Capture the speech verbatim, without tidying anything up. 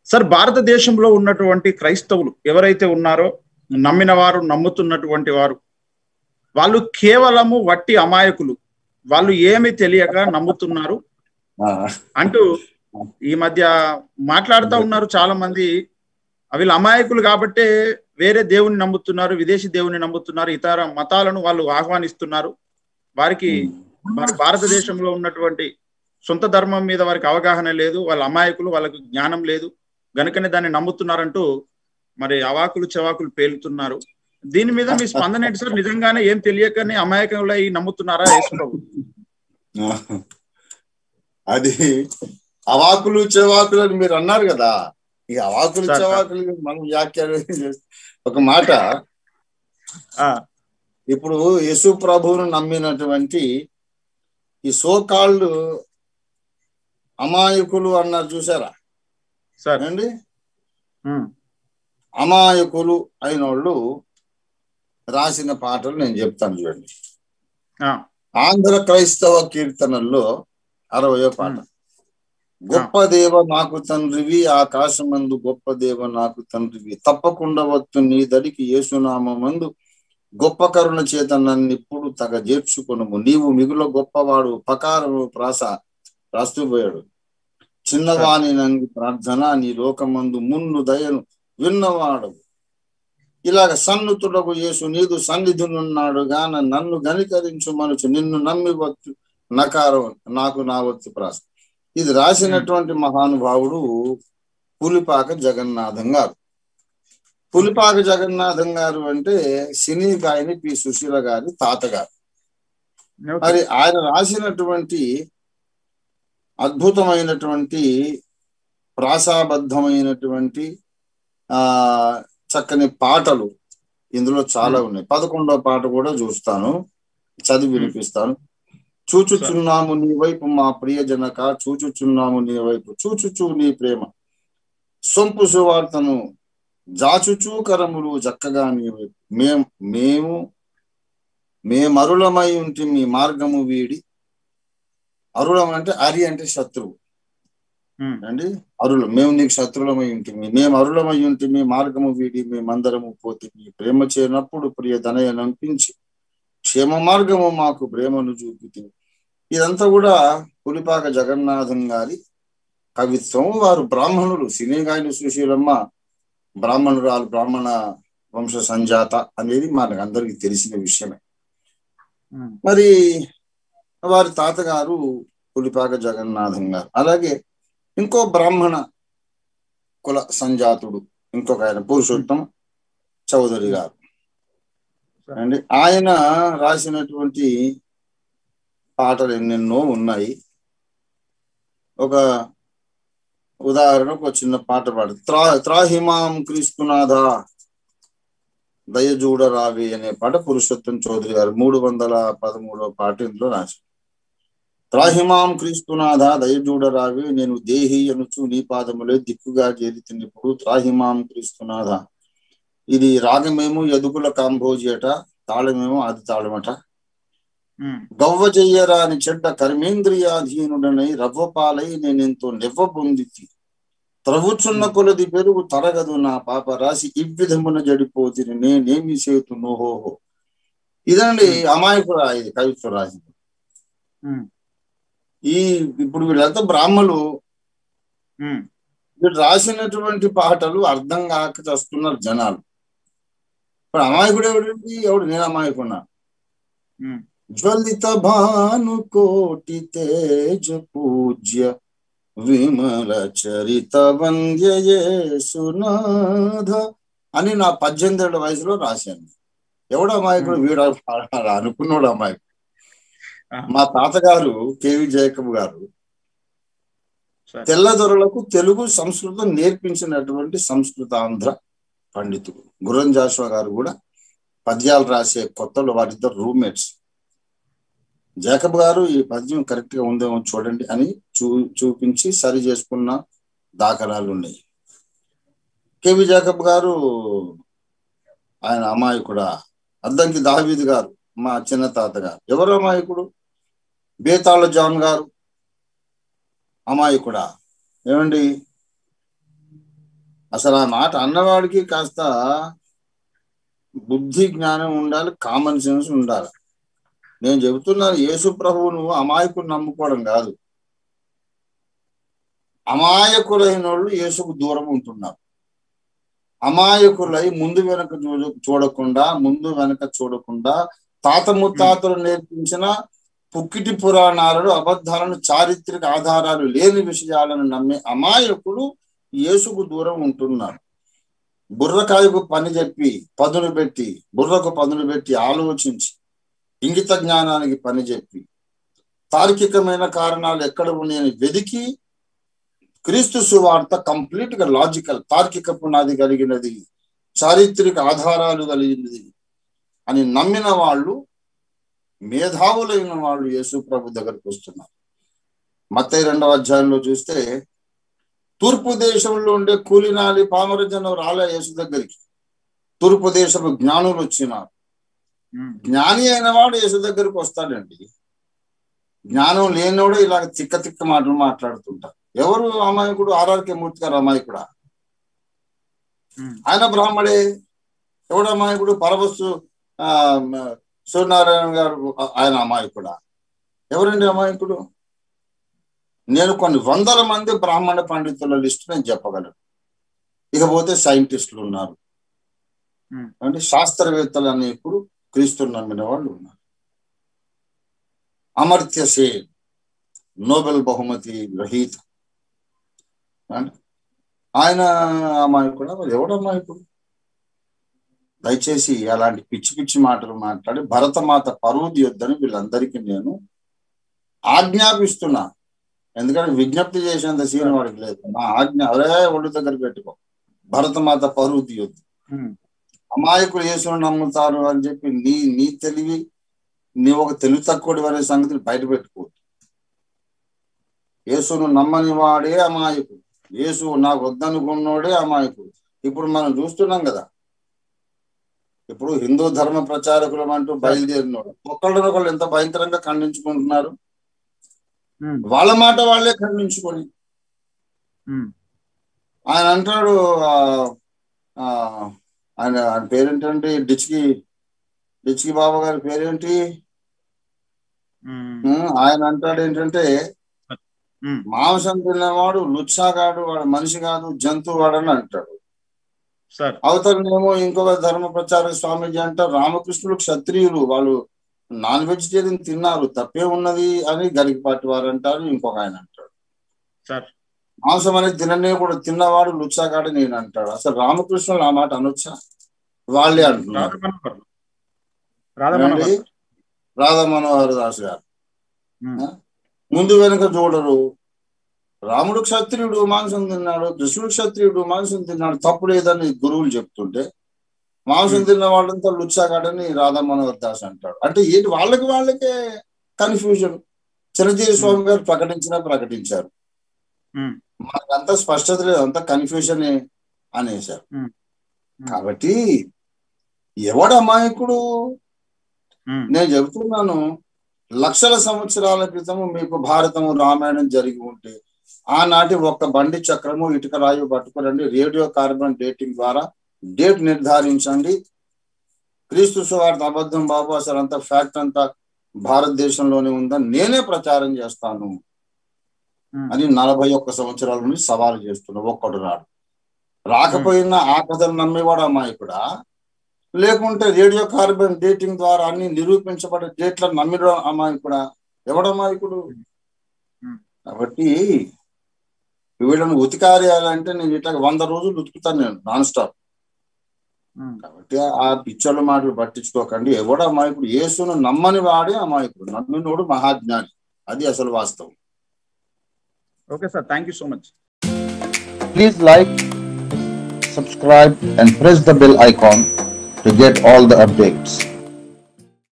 Sir భారతదేశంలో ఉన్నటువంటి క్రైస్తవులు ఎవరైతే ఉన్నారో, నమ్మిన వారు, నమ్ముతున్నటువంటి వారు, వాళ్ళు కేవలము వట్టి అమాయకులు, వాళ్ళు ఏమి తెలియక నమ్ముతున్నారు అంటూ ఈ మధ్య మాట్లాడుతూ ఉన్నారు చాలా మంది. వీళ్ళు అమాయకులు కాబట్టే వేరే దేవుని నమ్ముతున్నారు, విదేశీ దేవుని నమ్ముతున్నారు, ఇతర మతాలను వాళ్ళు ఆహ్వానిస్తున్నారు. వారికి వారి భారతదేశంలో ఉన్నటువంటి సొంత ధర్మం మీద వారికి అవగాహన లేదు, వాళ్ళ అమాయకులు, వాళ్ళకు జ్ఞానం లేదు, గనుకనే దాన్ని నమ్ముతున్నారంటూ మరి అవాకులు చవాకులు పేలుతున్నారు. దీని మీద మీ స్పందన ఏంటి సార్? నిజంగానే ఏం తెలియకనే అమాయకులై నమ్ముతున్నారా యేసుప్రభు? అది అవాకులు చెవాకులు అని మీరు అన్నారు కదా, ఈ అవాకులు చెవాకులు మనం వ్యాఖ్యానం ఒక మాట. ఇప్పుడు యేసు ప్రభువును నమ్మినటువంటి ఈ సోకాళ్ళు అమాయకులు అన్నారు చూసారా సార్ అండి? అమాయకులు అయిన వాళ్ళు రాసిన పాటలు నేను చెప్తాను చూడండి. ఆంధ్ర క్రైస్తవ కీర్తనల్లో అరవయో పాట. గొప్ప దేవ నాకు తండ్రివి, ఆకాశమందు గొప్ప దేవ నాకు తండ్రివి, తప్పకుండా వత్తు నీ దరికి యేసునామమందు గొప్ప కరుణ చేత నన్ను ఇప్పుడు తగ చేర్చుకొనుము, నీవు మిగుల గొప్పవాడు పకారము ప్రాస రాస్తూ పోయాడు. చిన్నవాణి నంగి ప్రార్థన నీ లోకమందు మున్ను దయను విన్నవాడు, ఇలాగ సన్నుతుడకు యేసు నీదు సన్నిధునున్నాడు గాన నన్ను గనికరించు మనుచు నిన్ను నమ్మి వచ్చు నకారం నాకు నా వచ్చు ప్రాస. ఇది రాసినటువంటి మహానుభావుడు పులిపాక జగన్నాథం గారు. పులిపాక జగన్నాథం గారు అంటే సినీ గాయని పి సుశీల గారి తాతగారు. మరి ఆయన రాసినటువంటి అద్భుతమైనటువంటి ప్రాసాబద్ధమైనటువంటి ఆ చక్కని పాటలు ఇందులో చాలా ఉన్నాయి. పదకొండవ పాట కూడా చూస్తాను, చదివి వినిపిస్తాను. చూచుచున్నాము నీ వైపు మా ప్రియజనక, చూచుచున్నాము నీ వైపు చూచుచూ నీ ప్రేమ సొంపు సువార్తను జాచుచూ కరములు చక్కగా నీ వైపు మేం మేము మేమరులమై ఉంటే మీ మార్గము వీడి. అరులం అంటే అరి అంటే శత్రువు అండి. అరులు మేము నీకు శత్రులమై ఉంటుంది, మేము అరులమై ఉంటే మీ మార్గము వీడి మేమందరము పోతే మీ ప్రేమ చేరినప్పుడు ప్రియ దనయ నంపించి క్షేమ మార్గము మాకు ప్రేమను చూపితే. ఇదంతా కూడా పులిపాక జగన్నాథం గారి కవిత్వం. వారు బ్రాహ్మణులు. సినేగాయని సుశీలమ్మ బ్రాహ్మణురాలు, బ్రాహ్మణ వంశ సంజాత అనేది మనకు అందరికి తెలిసిన విషయమే. మరి వారి తాతగారు పులిపాక జగన్నాథం గారు. అలాగే ఇంకో బ్రాహ్మణ కుల సంజాతుడు ఇంకొక ఆయన పురుషోత్తమ చౌదరి గారు అండి. ఆయన రాసినటువంటి పాటలు ఎన్నెన్నో ఉన్నాయి. ఒక ఉదాహరణకు ఒక చిన్న పాట పాడు. త్రా త్రాహిమాం క్రీస్తునాథ దయజూడ రావి అనే పాట పురుషోత్తం చౌదరి గారు మూడు వందల పదమూడవ పాట ఇందులో రాశారు. త్రాహిమాం క్రీస్తునాథ దయజూడ రావి, నేను దేహి అనుచు నీ పాదములే దిక్కుగా చేరితినిప్పుడు త్రాహిమాం క్రీస్తునాథ. ఇది రాగమేమో ఎదుగుల కాంభోజి అట, తాళమేమో అది తాళమట. గవ్వ చెయ్యరాని చెడ్డ కర్మేంద్రియాధీనుడనై రవ్వపాలై నేనెంతో నెవ్వ పొందితి, త్రవుచున్న కొలది పెరుగు తరగదు నా పాప రాసి ఇవ్విధమున జడిపోతిని నేనేమి చేతు నోహోహో. ఇదండి అమాయకురా ఇది కవిత్వ రాసింది. ఈ ఇప్పుడు వీళ్ళంతా బ్రాహ్మలు, వీళ్ళు రాసినటువంటి పాటలు అర్థం కాక చేస్తున్నారు జనాలు. ఇప్పుడు అమాయకుడు ఎవడండి? ఎవడు? నేను అమాయకున్నా. జ్వలిత భాను కోటి తేజ పూజ్య విమల చరిత వంద్యయేసునాథ అని నా పద్దెనిమిది ఏళ్ళ వయసులో రాశాను. ఎవడు అమాయకుడు? వీడు అనుకున్నాడు అమాయకుడు. మా తాతగారు కేవి జయకబ్ గారు తెల్లదొరలకు తెలుగు సంస్కృతం నేర్పించినటువంటి సంస్కృతాంధ్ర పండితుడు. గుర్రం జాషువా గారు కూడా పద్యాలు రాసే కొత్తలో వారిద్దరు రూమ్మేట్స్. జేకబ్ గారు ఈ పద్యం కరెక్ట్ గా ఉందేమో చూడండి అని చూ చూపించి సరి చేసుకున్న దాఖలాలు ఉన్నాయి. కేవి జేకబ్ గారు ఆయన అమాయకుడా? అద్దంకి దావీద్ గారు మా చిన్న తాత గారు ఎవరు అమాయకుడు? బేతాళ జాన్ గారు అమాయకుడా? ఏమండి అసలు ఆ మాట అన్నవాడికి కాస్త బుద్ధి జ్ఞానం ఉండాలి, కామన్ సెన్స్ ఉండాలి. నేను చెబుతున్నాను, యేసు ప్రభువు నువ్వు అమాయకుడు నమ్ముకోవడం కాదు, అమాయకులైన వాళ్ళు యేసుకు దూరం ఉంటున్నారు. అమాయకులై ముందు వెనక చూడకుండా ముందు వెనక చూడకుండా తాత ముత్తాతలు నేర్పించిన పుక్కిటి పురాణాలను, అబద్ధాలను, చారిత్రక ఆధారాలు లేని విషయాలను నమ్మే అమాయకుడు యేసుకు దూరం ఉంటున్నాడు. బుర్రకాయకు పని చెప్పి పదును పెట్టి బుర్రకు పదును పెట్టి ఆలోచించి ఇంగిత జ్ఞానానికి పని చెప్పి తార్కికమైన కారణాలు ఎక్కడ ఉన్నాయని వెదికి క్రీస్తు సువార్త కంప్లీట్ గా లాజికల్, తార్కిక పునాది కలిగినది, చారిత్రక ఆధారాలు కలిగినది అని నమ్మిన వాళ్ళు, మేధావులైన వాళ్ళు యేసు ప్రభు దగ్గరకు వస్తున్నారు. మత్తయి రెండవ అధ్యాయంలో చూస్తే తూర్పు దేశంలో ఉండే కూలినాలి పామర జనం రాలే యేసు దగ్గరికి, తూర్పు దేశపు జ్ఞానులు వచ్చినారు. జ్ఞాని అయిన వాడు యేసు దగ్గరికి వస్తాడండి. జ్ఞానం లేనివాడు ఇలాగ తిక్క తిక్క మాటలు మాట్లాడుతుంటారు. ఎవరు అమాయకుడు? ఆర్ఆర్కే మూర్తి గారు అమాయకుడా? ఆయన బ్రాహ్మడే. ఎవడు అమాయకుడు? పరవస్తు ఆ సూర్యనారాయణ గారు ఆయన అమాయకుడా? ఎవరండి అమాయకుడు? నేను కొన్ని వందల మంది బ్రాహ్మణ పండితుల లిస్టు నేను చెప్పగలను. ఇకపోతే సైంటిస్టులు ఉన్నారు, అంటే శాస్త్రవేత్తలు అనేప్పుడు క్రీస్తుని నమ్మిన వాళ్ళు ఉన్నారు. అమర్త్య సేన్ నోబెల్ బహుమతి గ్రహీత, ఆయన అమాయకుడా? ఎవడు అమాయకుడు? దయచేసి అలాంటి పిచ్చి పిచ్చి మాటలు మాట్లాడి భరతమాత పరువు తీయొద్దని వీళ్ళందరికీ నేను ఆజ్ఞాపిస్తున్నా. ఎందుకంటే విజ్ఞప్తి చేసేంత సీన్ వాడికి లేదు. నా ఆజ్ఞ అవరే ఒళ్ళు దగ్గర పెట్టుకో, భరతమాత పరువు తీయొద్దు. అమాయకులు యేసుని నమ్ముతారు అని చెప్పి నీ నీ తెలివి, నీ ఒక తెలివి తక్కువడి అనే సంగతిని బయట పెట్టుకోవద్దు. యేసును నమ్మని వాడే అమాయకుడు, యేసు నాకు వద్దనుకున్నోడే అమాయకుడు. ఇప్పుడు మనం చూస్తున్నాం కదా, ఇప్పుడు హిందూ ధర్మ ప్రచారకులం అంటూ బయలుదేరినోడు ఒకళ్ళనొకళ్ళు ఎంత భయంకరంగా ఖండించుకుంటున్నారు. వాళ్ళ మాట వాళ్ళే ఖండించుకొని ఆయన అంటాడు, ఆ ఆయన ఆయన పేరేంటంటే డిచ్కి డిచ్కి బాబా గారి పేరేంటి, ఆయన అంటాడు ఏంటంటే మాంసం తిన్నవాడు లుచ్చాగాడు, వాడు మనిషి కాదు జంతువు వాడని అంటాడు. అవతలనేమో ఇంకొక ధర్మ ప్రచారక స్వామీజీ అంటారు రామకృష్ణులు క్షత్రియులు, వాళ్ళు నాన్ వెజిటేరియన్ తిన్నారు, తప్పే ఉన్నది అని గరికపాటి వారు అంటారు. ఇంకొక ఆయన అంటాడు మాంసం అనేది తిననే కూడా తిన్నవాడు లుచ్చాగాడు నేను అంటాడు. అసలు రామకృష్ణులు ఆ మాట అనొచ్చా? వాళ్ళే అంటున్నారు. రాధా మనోహర్ దాస్ గారు ముందు వెనుక చూడరు. రాముడు క్షత్రియుడు మాంసం తిన్నాడు, కృష్ణుడు క్షత్రియుడు మాంసం తిన్నాడు, తప్పు లేదని గురువులు చెప్తుంటే మాంసం తిన్న వాళ్ళంతా లుచ్చాగాడని రాధా మనోహర్ దాస్ అంటాడు. అంటే ఏంటి? వాళ్ళకి వాళ్ళకే కన్ఫ్యూజన్. చిరంజీవి స్వామి గారు ప్రకటించినా ప్రకటించారు, మనకంతా స్పష్టత లేదు, అంతా కన్ఫ్యూజన్ అనేసారు. కాబట్టి ఎవడు అమాయకుడు? నేను చెబుతున్నాను, లక్షల సంవత్సరాల క్రితము మీకు భారతము రామాయణం జరిగి ఉంటే ఆనాటి ఒక్క బండి చక్రము ఇటుక రాయు పట్టుకోరండి, రేడియో కార్బన్ డేటింగ్ ద్వారా డేట్ నిర్ధారించండి, క్రీస్తు సువార్త అబద్ధం బాబు, అసలు అంత ఫ్యాక్ట్ అంతా భారతదేశంలోనే ఉందని నేనే ప్రచారం చేస్తాను అని నలభై ఒక్క సంవత్సరాల నుండి సవాలు చేస్తున్నా. ఒక్కడు రాడు. రాకపోయినా ఆ కథను నమ్మేవాడు అమాయకుడా, లేకుంటే రేడియో కార్బన్ డేటింగ్ ద్వారా అన్ని నిరూపించబడే డేట్లను నమ్మిన అమాయకుడా? ఎవడమాయకుడు? కాబట్టి వీళ్ళని ఉతికారేయాలంటే నేను ఇట్లా వంద రోజులు ఉతుకుతాను నేను నాన్ స్టాప్. కాబట్టి ఆ పిచ్చోళ్ళ మాటలు పట్టించుకోకండి. ఎవడు అమాయకుడు? యేసును నమ్మని వాడే అమాయకుడు, నమ్మినోడు మహాజ్ఞాని. అది అసలు వాస్తవం. Okay sir, thank you so much. Please like, subscribe and press the bell icon to get all the updates.